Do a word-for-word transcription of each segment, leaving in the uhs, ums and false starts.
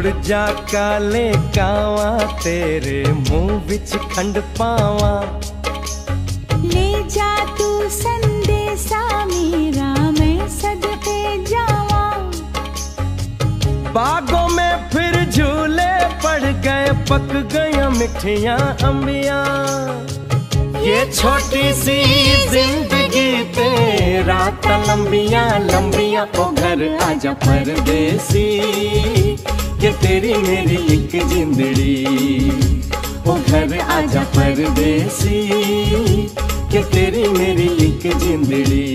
उड़ जा काले कावा तेरे मुंह विच खंड पावा। ले जा तू संदेशा मेरा मैं सदके जावा। बागों में फिर झूले पड़ गए पक गया मिठियां अम्बिया। ये छोटी सी जिंदगी तेरा लंबिया लंबिया। ओ घर आजा परदेसी कि तेरी मेरी एक जिंदड़ी। ओ घर आजा परदेसी कि तेरी मेरी एक जिंदड़ी।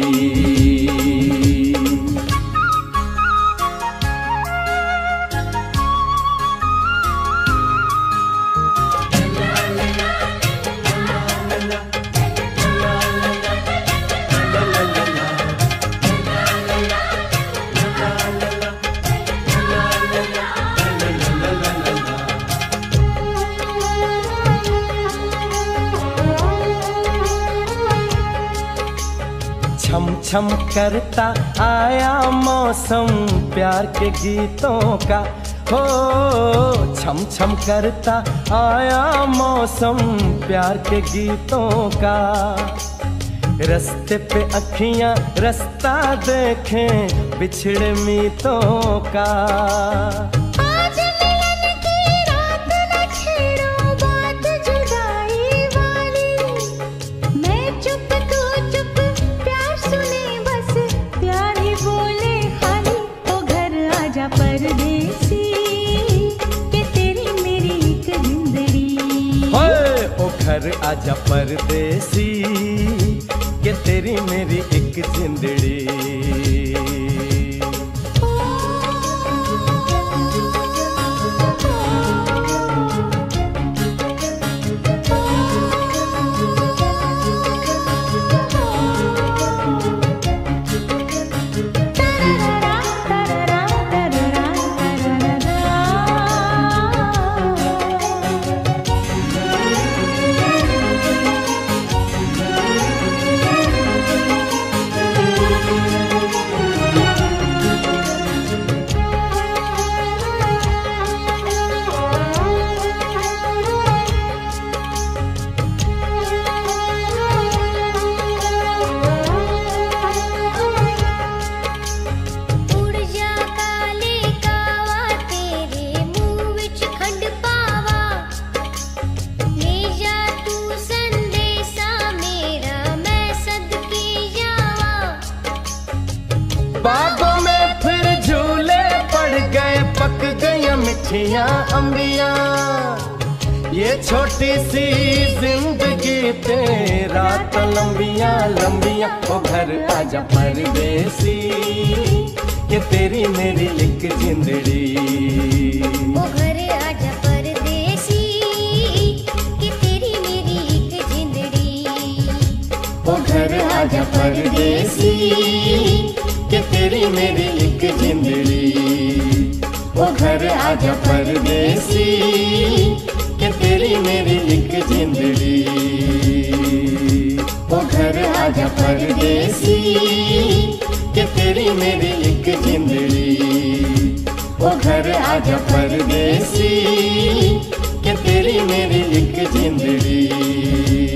छम छम करता आया मौसम प्यार के गीतों का। हो छम छम करता आया मौसम प्यार के गीतों का। रस्ते पे अखियां रास्ता देखें बिछड़े मीतों का। परदेसी कि तेरी मेरी एक जिंदड़ी। ओ घर आजा परदेसी कि तेरी मेरी एक जिंदड़ी। बागों में फिर झूले पड़ गए पक गया मिठियां अम्बिया। ये छोटी सी जिंदगी तेरा तो लंबिया लंबिया। ओ घर आजा परदेसी कि तेरी मेरी एक जिंदड़ी। ओ घर आजा परदेसी कि तेरी मेरी एक जिंदड़ी। ओ घर आजा परदेसी कि तेरी मेरी एक जिंदड़ी। ओ घर आजा परदेसी कि तेरी मेरी एक जिंदड़ी। ओ घर आजा परदेसी कि तेरी मेरी एक जिंदड़ी। ओ घर आजा परदेसी कि तेरी मेरी एक जिंदड़ी।